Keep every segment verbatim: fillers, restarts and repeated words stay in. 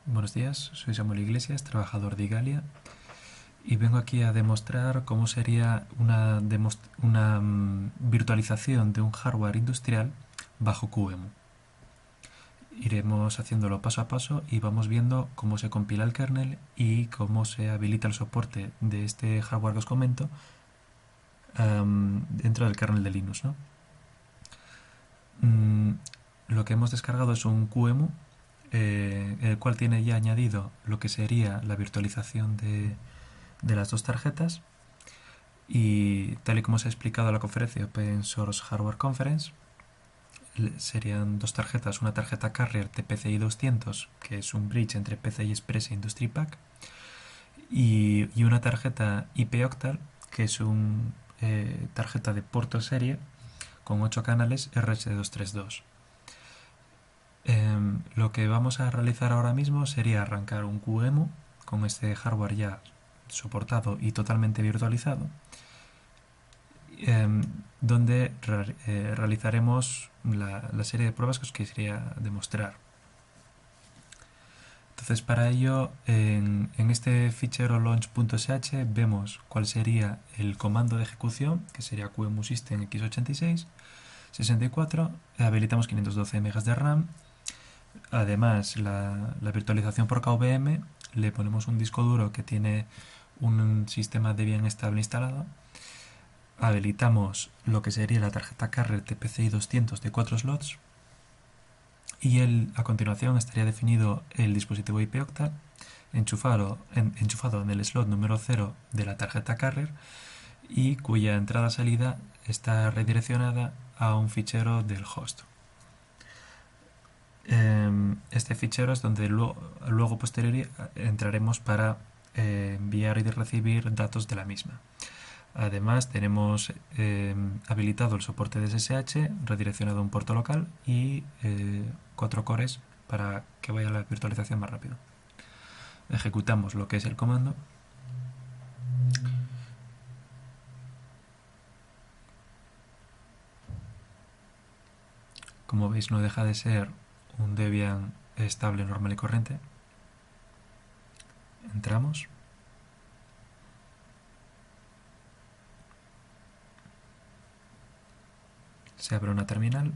Buenos días, soy Samuel Iglesias, trabajador de Igalia, y vengo aquí a demostrar cómo sería una, una mm, virtualización de un hardware industrial bajo Q E M U. Iremos haciéndolo paso a paso y vamos viendo cómo se compila el kernel y cómo se habilita el soporte de este hardware que os comento um, dentro del kernel de Linux, ¿no? Mm, lo que hemos descargado es un Q E M U, eh, el cual tiene ya añadido lo que sería la virtualización de, de las dos tarjetas, y tal y como se ha explicado en la conferencia Open Source Hardware Conference, serían dos tarjetas: una tarjeta Carrier de P C I doscientos, que es un bridge entre P C I Express e Industry Pack, y, y una tarjeta I P Octal, que es una eh, tarjeta de puerto serie con ocho canales R S doscientos treinta y dos. Eh, lo que vamos a realizar ahora mismo sería arrancar un Q E M U con este hardware ya soportado y totalmente virtualizado, eh, donde re eh, realizaremos la, la serie de pruebas que os quisiera demostrar. Entonces, para ello, en, en este fichero launch.sh vemos cuál sería el comando de ejecución, que sería Q E M U System equis ochenta y seis sesenta y cuatro. Habilitamos quinientos doce megas de RAM. Además, la, la virtualización por K V M, le ponemos un disco duro que tiene un sistema Debian estable instalado. Habilitamos lo que sería la tarjeta Carrier de P C I doscientos de cuatro slots, y el, a continuación estaría definido el dispositivo I P Octal enchufado en, enchufado en el slot número cero de la tarjeta Carrier, y cuya entrada-salida está redireccionada a un fichero del host. Este fichero es donde luego, luego posterior entraremos para eh, enviar y recibir datos de la misma. Además, tenemos eh, habilitado el soporte de S S H redireccionado a un puerto local y eh, cuatro cores para que vaya la virtualización más rápido. Ejecutamos lo que es el comando. Como veis, no deja de ser un Debian estable, normal y corriente. Entramos. Se abre una terminal.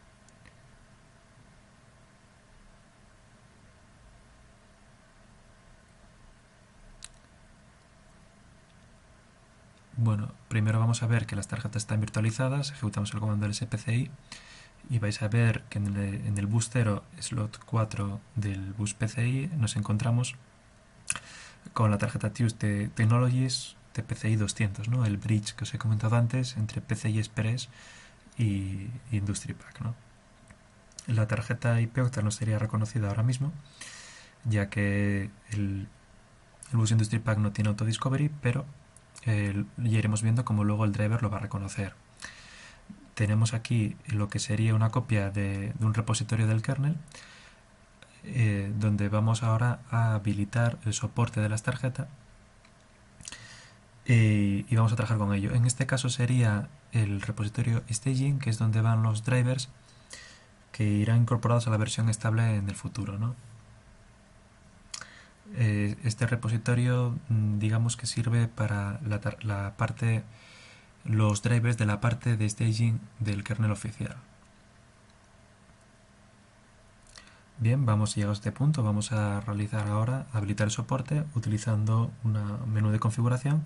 Bueno, primero vamos a ver que las tarjetas están virtualizadas. Ejecutamos el comando L S P C I y vais a ver que en el, en el bus cero, slot cuatro del bus P C I, nos encontramos con la tarjeta Tuesday Technologies de P C I doscientos, ¿no? El bridge que os he comentado antes entre P C I Express y Industry Pack, ¿no? La tarjeta I P Octal no sería reconocida ahora mismo, ya que el, el bus Industry Pack no tiene autodiscovery, pero eh, ya iremos viendo cómo luego el driver lo va a reconocer. Tenemos aquí lo que sería una copia de, de un repositorio del kernel, eh, donde vamos ahora a habilitar el soporte de las tarjetas eh, y vamos a trabajar con ello. En este caso sería el repositorio staging, que es donde van los drivers que irán incorporados a la versión estable en el futuro, ¿no? Eh, este repositorio, digamos que sirve para la, la parte, los drivers de la parte de staging del kernel oficial. Bien, vamos llegados a este punto, vamos a realizar ahora, habilitar el soporte utilizando un menú de configuración.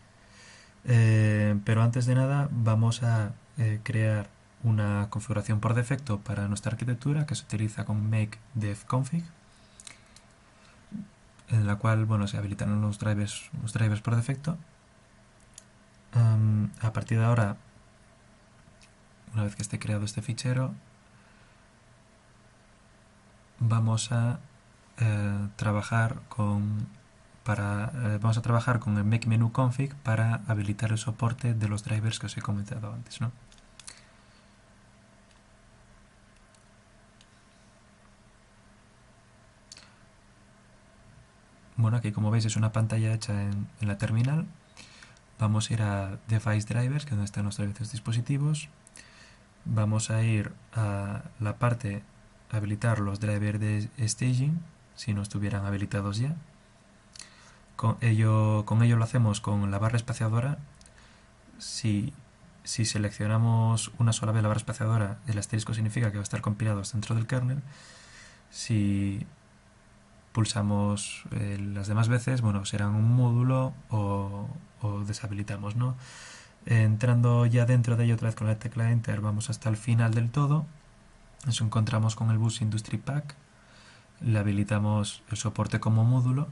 Eh, pero antes de nada vamos a eh, crear una configuración por defecto para nuestra arquitectura, que se utiliza con make dev config, en la cual, bueno, se habilitan los drivers, los drivers por defecto. Um, a partir de ahora, una vez que esté creado este fichero, vamos a eh, trabajar con para eh, vamos a trabajar con el make menu config para habilitar el soporte de los drivers que os he comentado antes, ¿no? Bueno, aquí como veis es una pantalla hecha en, en la terminal. Vamos a ir a Device Drivers, que es donde están los drivers de dispositivos. Vamos a ir a la parte habilitar los drivers de staging, si no estuvieran habilitados ya. Con ello, con ello lo hacemos con la barra espaciadora. Si, si seleccionamos una sola vez la barra espaciadora, el asterisco significa que va a estar compilados dentro del kernel. Si pulsamos eh, las demás veces, bueno, serán un módulo o, o deshabilitamos, ¿no? Entrando ya dentro de ello otra vez con la tecla Enter, vamos hasta el final del todo. Nos encontramos con el bus Industry Pack, le habilitamos el soporte como módulo.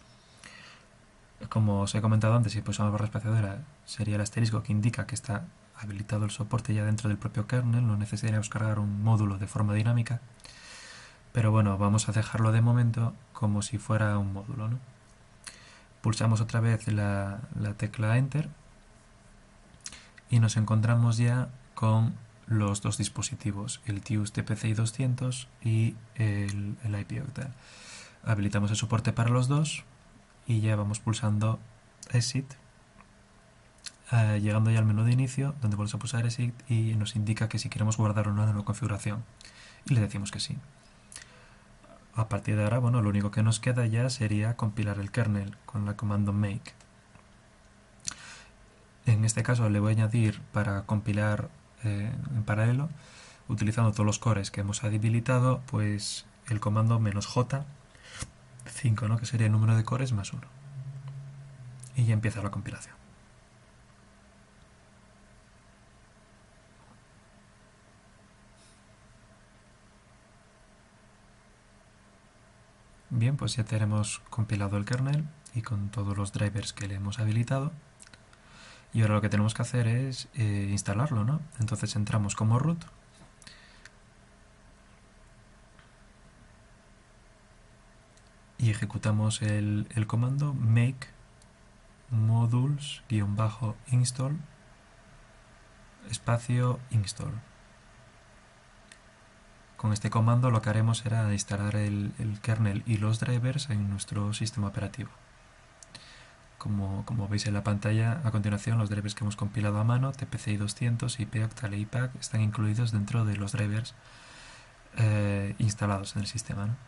Como os he comentado antes, si pulsamos barra espaciadora sería el asterisco que indica que está habilitado el soporte ya dentro del propio kernel, no necesitaríamos cargar un módulo de forma dinámica. Pero bueno, vamos a dejarlo de momento como si fuera un módulo, ¿no? Pulsamos otra vez la, la tecla Enter y nos encontramos ya con los dos dispositivos, el T U S T P C I doscientos y el, el I P Octal. Habilitamos el soporte para los dos y ya vamos pulsando Exit, eh, llegando ya al menú de inicio, donde volvemos a pulsar Exit y nos indica que si queremos guardar una nueva configuración. Y le decimos que sí. A partir de ahora, bueno, lo único que nos queda ya sería compilar el kernel con la comando make. En este caso le voy a añadir para compilar eh, en paralelo, utilizando todos los cores que hemos habilitado, pues el comando menos j cinco, ¿no? Que sería el número de cores más uno. Y ya empieza la compilación. Bien, pues ya tenemos compilado el kernel y con todos los drivers que le hemos habilitado. Y ahora lo que tenemos que hacer es eh, instalarlo, ¿no? Entonces entramos como root. Y ejecutamos el, el comando make modules-install espacio install. Con este comando lo que haremos será instalar el, el kernel y los drivers en nuestro sistema operativo. Como, como veis en la pantalla, a continuación los drivers que hemos compilado a mano, T P C I doscientos, I P Octal e I PAC, están incluidos dentro de los drivers eh, instalados en el sistema, ¿no?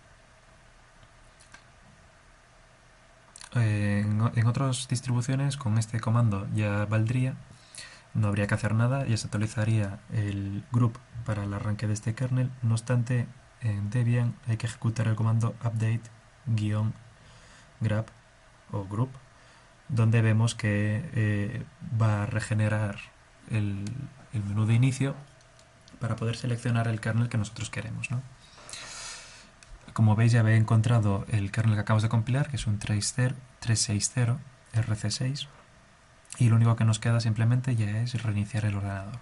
En, en otras distribuciones con este comando ya valdría, no habría que hacer nada, ya se actualizaría el group para el arranque de este kernel. No obstante, en Debian hay que ejecutar el comando update-grab o group, donde vemos que eh, va a regenerar el, el menú de inicio para poder seleccionar el kernel que nosotros queremos, ¿no? Como veis, ya habéis encontrado el kernel que acabamos de compilar, que es un trescientos sesenta R C seis, y lo único que nos queda simplemente ya es reiniciar el ordenador.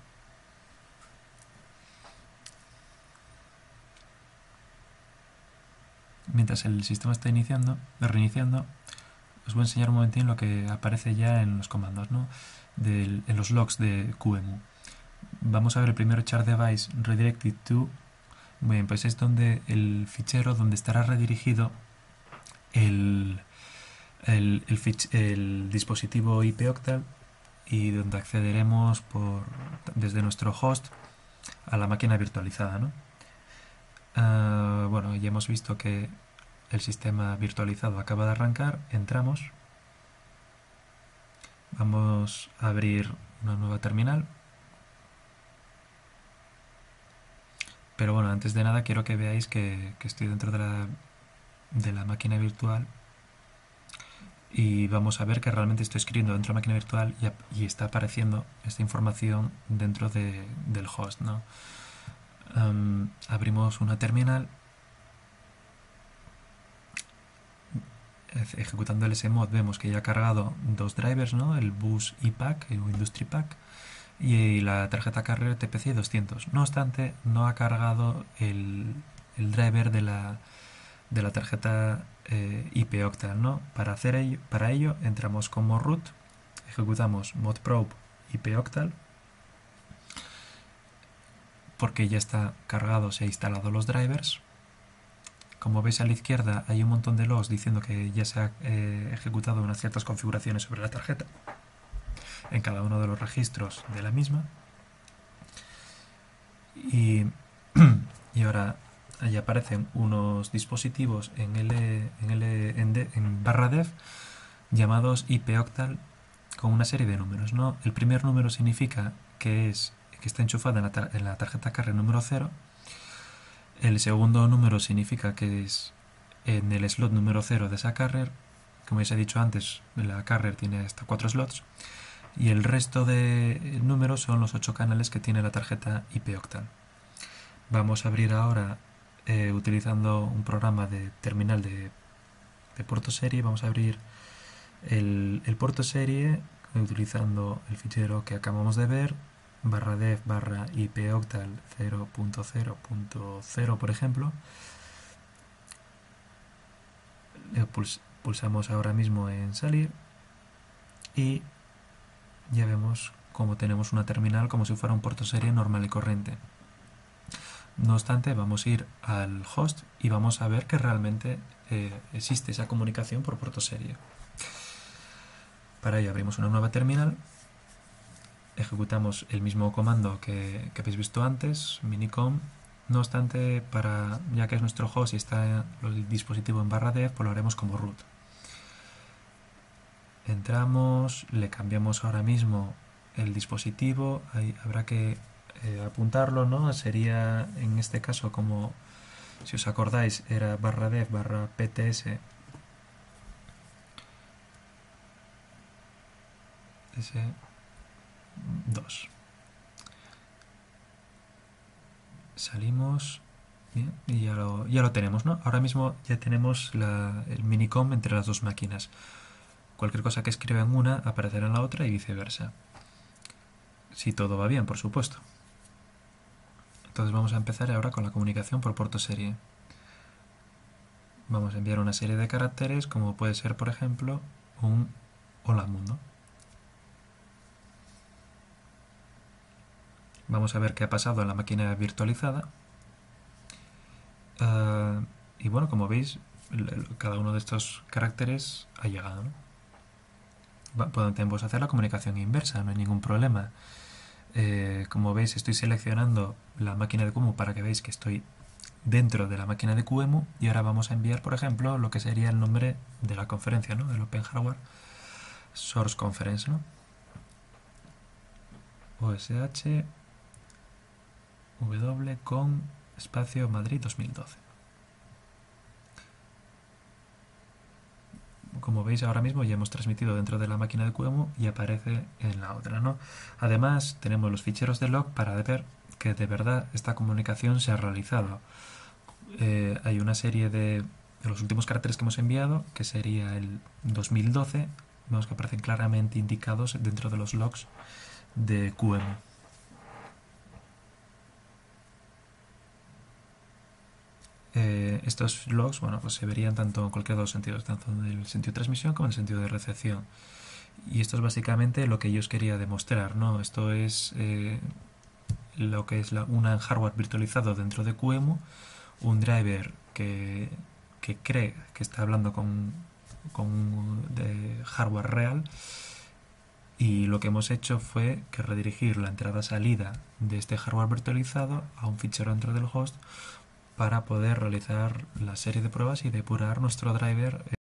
Mientras el sistema está iniciando, reiniciando, os voy a enseñar un momentín lo que aparece ya en los comandos, ¿no? Del, en los logs de Q E M U. Vamos a ver el primero, char device redirected to. Muy bien, pues es donde el fichero donde estará redirigido el, el, el, fich, el dispositivo I P Octal y donde accederemos por, desde nuestro host a la máquina virtualizada, ¿no? Uh, bueno, ya hemos visto que el sistema virtualizado acaba de arrancar. Entramos, vamos a abrir una nueva terminal. Pero bueno, antes de nada quiero que veáis que, que estoy dentro de la, de la máquina virtual y vamos a ver que realmente estoy escribiendo dentro de la máquina virtual y, y está apareciendo esta información dentro de, del host, ¿no? Um, abrimos una terminal, ejecutando el smod vemos que ya ha cargado dos drivers, ¿no? El bus I PAC, el Industry Pack, y la tarjeta carrier T P C I doscientos. No obstante, no ha cargado el, el driver de la, de la tarjeta eh, I P Octal, ¿no? Para, hacer ello, para ello entramos como root, ejecutamos modprobe I P Octal, porque ya está cargado, se ha instalado los drivers. Como veis a la izquierda hay un montón de logs diciendo que ya se ha eh, ejecutado unas ciertas configuraciones sobre la tarjeta en cada uno de los registros de la misma. Y, y ahora ahí aparecen unos dispositivos en, L, en, L, en, D, en barra dev llamados I P octal con una serie de números, ¿no? El primer número significa que, es, que está enchufada en la, tar en la tarjeta carrier número cero. El segundo número significa que es en el slot número cero de esa carrier. Como ya os he dicho antes, la carrier tiene hasta cuatro slots. Y el resto de números son los ocho canales que tiene la tarjeta I P octal. Vamos a abrir ahora, eh, utilizando un programa de terminal de, de puerto serie, vamos a abrir el, el puerto serie utilizando el fichero que acabamos de ver, barra dev barra ipoctal cero punto cero punto cero, por ejemplo. Puls, pulsamos ahora mismo en salir y ya vemos cómo tenemos una terminal como si fuera un puerto serie normal y corriente. No obstante, vamos a ir al host y vamos a ver que realmente eh, existe esa comunicación por puerto serie. Para ello abrimos una nueva terminal, ejecutamos el mismo comando que, que habéis visto antes, minicom. No obstante, para, ya que es nuestro host y está el dispositivo en barra dev, pues lo haremos como root. Entramos, le cambiamos ahora mismo el dispositivo, ahí habrá que eh, apuntarlo, ¿no? Sería en este caso como, si os acordáis, era barra dev barra pts s dos. Salimos, bien, y ya lo, ya lo tenemos, ¿no? Ahora mismo ya tenemos la, el minicom entre las dos máquinas. Cualquier cosa que escriba en una aparecerá en la otra y viceversa. Si todo va bien, por supuesto. Entonces vamos a empezar ahora con la comunicación por puerto serie. Vamos a enviar una serie de caracteres, como puede ser, por ejemplo, un hola mundo. Vamos a ver qué ha pasado en la máquina virtualizada. Uh, y bueno, como veis, cada uno de estos caracteres ha llegado, ¿no? Podemos hacer la comunicación inversa, no hay ningún problema. Eh, como veis, estoy seleccionando la máquina de QEMU para que veáis que estoy dentro de la máquina de QEMU, y ahora vamos a enviar, por ejemplo, lo que sería el nombre de la conferencia, ¿no? Del Open Hardware Source Conference, ¿no? O S H W con espacio Madrid dos mil doce. Como veis, ahora mismo ya hemos transmitido dentro de la máquina de QEMU y aparece en la otra, ¿no? Además, tenemos los ficheros de log para ver que de verdad esta comunicación se ha realizado. Eh, hay una serie de, de los últimos caracteres que hemos enviado, que sería el dos mil doce, vemos que aparecen claramente indicados dentro de los logs de QEMU. Eh, estos logs, bueno, pues se verían tanto en cualquiera de los sentidos, tanto en el sentido de transmisión como en el sentido de recepción. Y esto es básicamente lo que yo os quería demostrar, ¿no? Esto es eh, lo que es la, una hardware virtualizado dentro de QEMU, un driver que, que cree que está hablando con, con de hardware real, y lo que hemos hecho fue que redirigir la entrada-salida de este hardware virtualizado a un fichero dentro del host para poder realizar la serie de pruebas y depurar nuestro driver